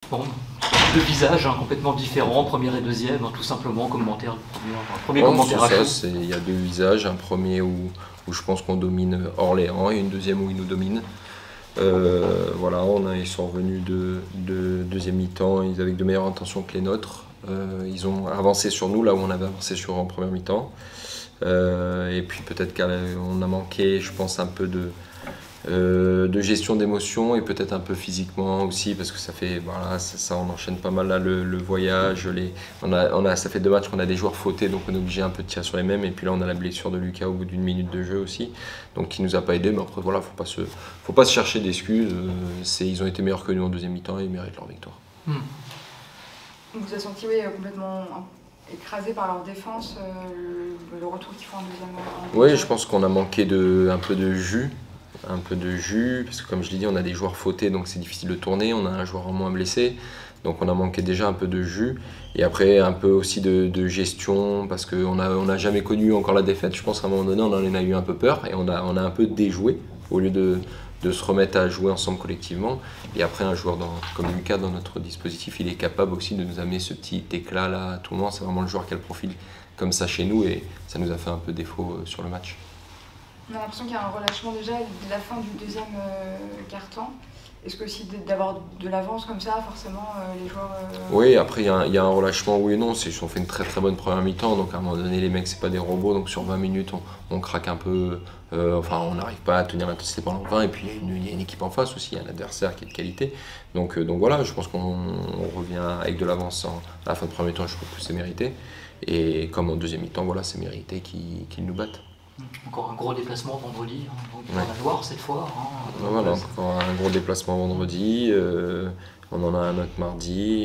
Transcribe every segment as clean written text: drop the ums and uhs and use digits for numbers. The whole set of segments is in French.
Bon, deux visages complètement différents, premier et deuxième, tout simplement, commentaire, premier commentaire à chaud. Il y a deux visages, un premier où je pense qu'on domine Orléans et une deuxième où ils nous dominent. Voilà, ils sont revenus de deuxième mi-temps, ils avaient de meilleures intentions que les nôtres. Ils ont avancé sur nous là où on avait avancé en première mi-temps. Et puis peut-être qu'on a manqué, je pense, un peu de gestion d'émotions et peut-être un peu physiquement aussi, parce que ça fait, voilà, ça on enchaîne pas mal là, le voyage. Ça fait 2 matchs qu'on a des joueurs fautés, donc on est obligé un peu de tirer sur les mêmes. Et puis là on a la blessure de Lucas au bout d'une minute de jeu aussi, donc qui nous a pas aidé. Mais après voilà, faut pas se chercher d'excuses. Ils ont été meilleurs que nous en deuxième mi-temps et ils méritent leur victoire. On vous a senti complètement écrasé par leur défense, le retour qu'ils font en deuxième mi-temps. Oui, je pense qu'on a manqué un peu de jus. Parce que comme je l'ai dit, on a des joueurs fautés, donc c'est difficile de tourner, on a un joueur en moins blessé, donc on a manqué déjà un peu de jus, et après un peu aussi de gestion, parce qu'on n'a jamais connu encore la défaite. Je pense qu'à un moment donné, on en a eu un peu peur, et on a un peu déjoué, au lieu de se remettre à jouer ensemble collectivement. Et après, un joueur comme Lucas, dans notre dispositif, il est capable aussi de nous amener ce petit éclat là à tout moment. C'est vraiment le joueur qui a le profil comme ça chez nous, et ça nous a fait un peu défaut sur le match. On a l'impression qu'il y a un relâchement déjà dès la fin du deuxième quart-temps. Est-ce que aussi d'avoir de l'avance comme ça, forcément, les joueurs... Oui, après il y a un relâchement, oui et non. On fait une très très bonne première mi-temps, donc à un moment donné, les mecs, c'est pas des robots, donc sur 20 minutes, on craque un peu. On n'arrive pas à tenir l'intensité pendant 20, et puis il y a une équipe en face aussi, il y a un adversaire qui est de qualité. Donc voilà, je pense qu'on revient avec de l'avance à la fin de premier mi-temps, je trouve que c'est mérité. Et comme en deuxième mi-temps, voilà, c'est mérité qu'ils nous battent. Encore un gros déplacement vendredi, donc dans la Loire cette fois. Voilà, encore un gros déplacement vendredi, on en a un autre mardi,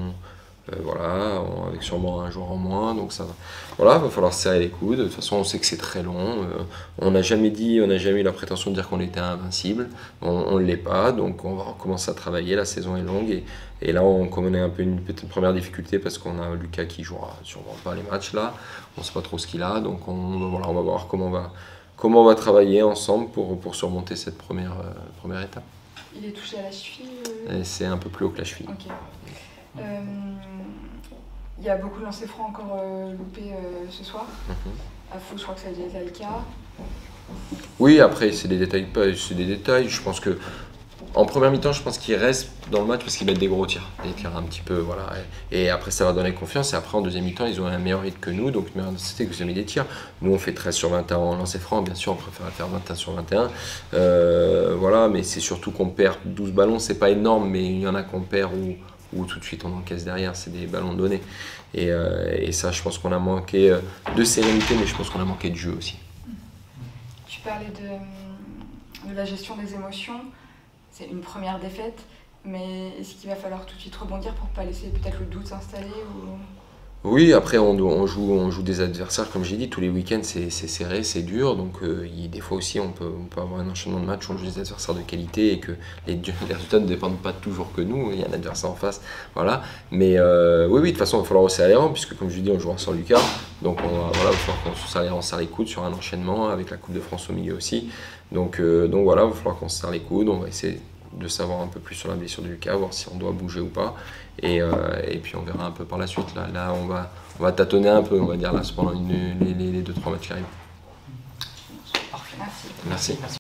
avec sûrement un jour en moins, donc ça voilà, va falloir se serrer les coudes. De toute façon, on sait que c'est très long, on n'a jamais eu la prétention de dire qu'on était invincible, on ne l'est pas, donc on va recommencer à travailler, la saison est longue, et là on connaît un peu une première difficulté parce qu'on a Lucas qui jouera sûrement pas les matchs là, on ne sait pas trop ce qu'il a, donc on va voir comment on va travailler ensemble pour surmonter cette première étape. Il est touché à la cheville C'est un peu plus haut que la cheville. Okay. Il y a beaucoup de lancers francs encore loupés ce soir. À Fos, je crois que ça a déjà été le cas. Oui, après, c'est des détails. Je pense que en première mi-temps, je pense qu'ils restent dans le match parce qu'ils mettent des gros tirs. Des tirs un petit peu, voilà. Et après, ça va donner confiance. Et après, en deuxième mi-temps, ils ont un meilleur rythme que nous. Donc, c'était que vous avez mis des tirs. Nous, on fait 13 sur 21 en lancer franc. Bien sûr, on préfère faire 21 sur 21. Voilà, mais c'est surtout qu'on perd 12 ballons. C'est pas énorme, mais il y en a qu'on perd où tout de suite on encaisse derrière. C'est des ballons donnés. Et ça, je pense qu'on a manqué de sérénité, mais je pense qu'on a manqué de jeu aussi. Tu parlais de la gestion des émotions. C'est une première défaite, mais est-ce qu'il va falloir tout de suite rebondir pour ne pas laisser peut-être le doute s'installer Oui, après on joue des adversaires, comme j'ai dit, tous les week-ends c'est serré, c'est dur, donc des fois aussi on peut avoir un enchaînement de matchs, on joue des adversaires de qualité et que les résultats ne dépendent pas toujours que nous, il y a un adversaire en face, voilà. Mais oui, de toute façon il va falloir resserrer les rangs, puisque comme je dis, on jouera sans Lucas, donc il va falloir qu'on se serre les coudes sur un enchaînement, avec la Coupe de France au milieu aussi. Donc voilà, il va falloir qu'on se serre les coudes, on va essayer de savoir un peu plus sur la blessure de Lucas, voir si on doit bouger ou pas, et puis on verra un peu par la suite. Là on va tâtonner un peu, on va dire, là, pendant les 2-3 matchs qui arrivent. Parfait. Merci. Merci.